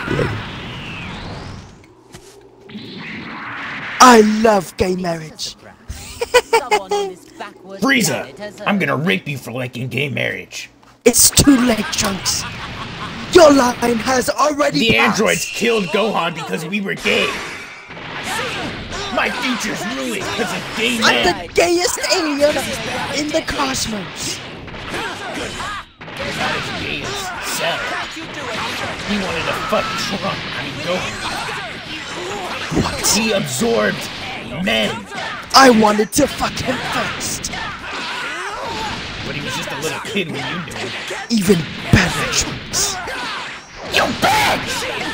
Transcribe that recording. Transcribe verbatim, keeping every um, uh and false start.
I love gay marriage. Frieza, I'm gonna rape you for liking gay marriage. It's too late, Trunks. Your line has already The passed. androids killed Gohan because we were gay. My future's ruined because of gay men. I'm the gayest alien in the cosmos. He's not as gay as Cell. He wanted to fuck Trump. I mean Gohan. What? He absorbed men. I wanted to fuck him first. But he was just a little kid when you knew him. Even better, Trunks. You bitch!